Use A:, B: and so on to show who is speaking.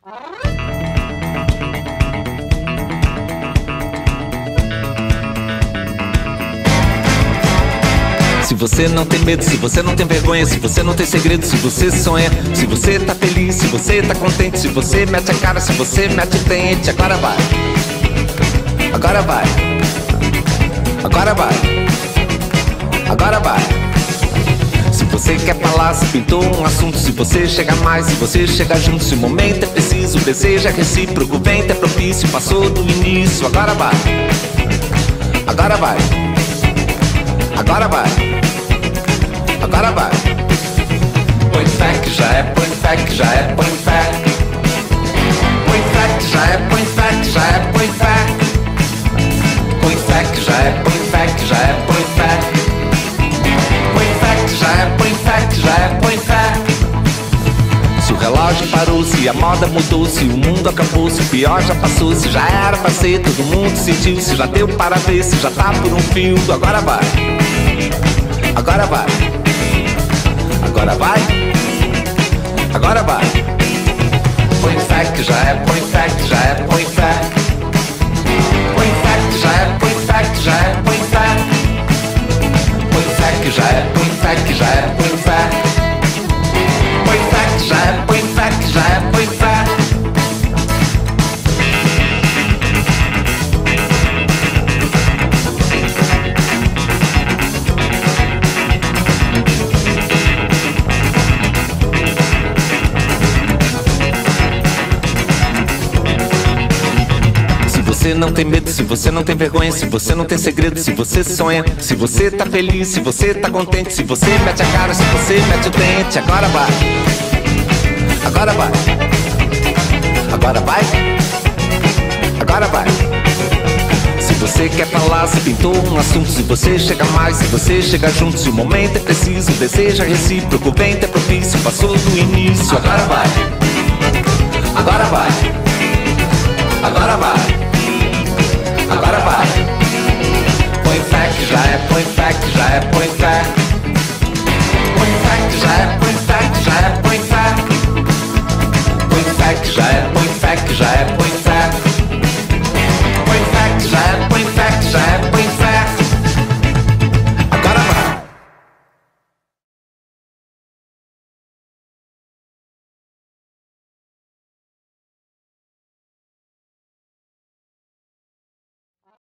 A: Se você não tem medo, se você não tem vergonha, se você não tem segredo, se você sonha, se você tá feliz, se você tá contente, se você mete a cara, se você mete o dente, agora vai. Agora vai. Agora vai. Agora vai. Se você quer falar, se pintou um assunto, se você chega mais, se você chega junto, se o momento é preciso, o desejo é recíproco, o vento é propício, passou do início, agora vai. Agora vai. Agora vai. Agora vai. Põe fé que já é, põe fé que já é, põe fé. Põe fé que já é, põe fé que já é, põe fé. Põe fé que já é, põe fé que já é, põe fé. Põe fé que já é, põe fé que já é, põe fé. Se o relógio parou, se a moda mudou, se o mundo acabou, se o pior já passou, se já era pra ser, todo mundo sentiu, se já deu para ver, se já tá por um fio, agora vai. Agora vai. Agora vai. Agora vai. Põe fé que já é, põe fé que já é, põe fé. Põe fé que já é, põe fé que já é, põe fé. Põe fé que já é, põe fé que já é, põe fé. Põe fé que já é, põe fé que já é, põe fé. Se você não tem medo, se você não tem vergonha, se você não tem segredo, se você sonha, se você tá feliz, se você tá contente, se você mete a cara, se você mete o dente, agora vai. Agora vai. Agora vai. Agora vai. Se você quer falar, se pintou um assunto, se você chega mais, se você chega junto, se o momento é preciso, o desejo é recíproco, o vento é propício, passou do início, agora vai. Agora vai. Agora vai. Agora vai. Põe fé que já é, põe fé que já é, põe fé.